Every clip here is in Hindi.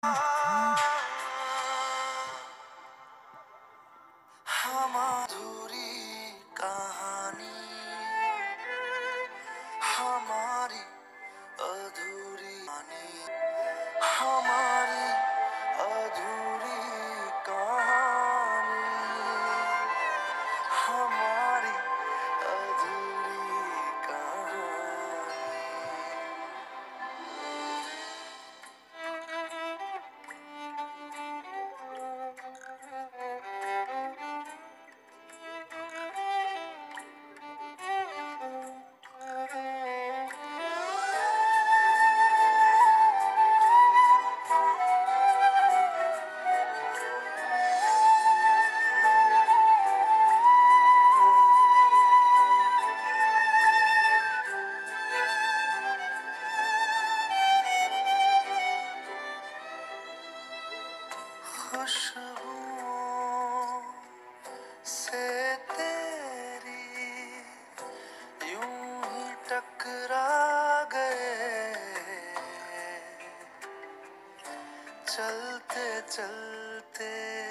हम अधूरी कहानी, हमारी अधूरी कहानी, हमारी अधूरी कहानी, हमारी अधूरी कहानी। खुशबुओं से तेरी यूं ही टकरा गए, चलते चलते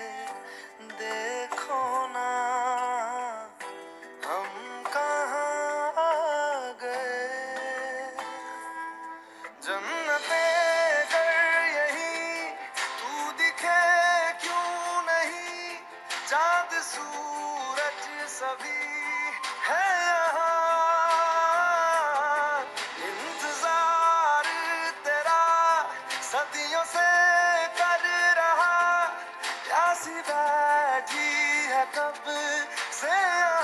देखो ना हम कहाँ आ गए। जन्नते गर यही तू दिखे क्यों नहीं, चांद सूरज सभी है यहाँ। इंतजार तेरा सदियों से कर रहा, प्यासी बैठी है कब से यहाँ।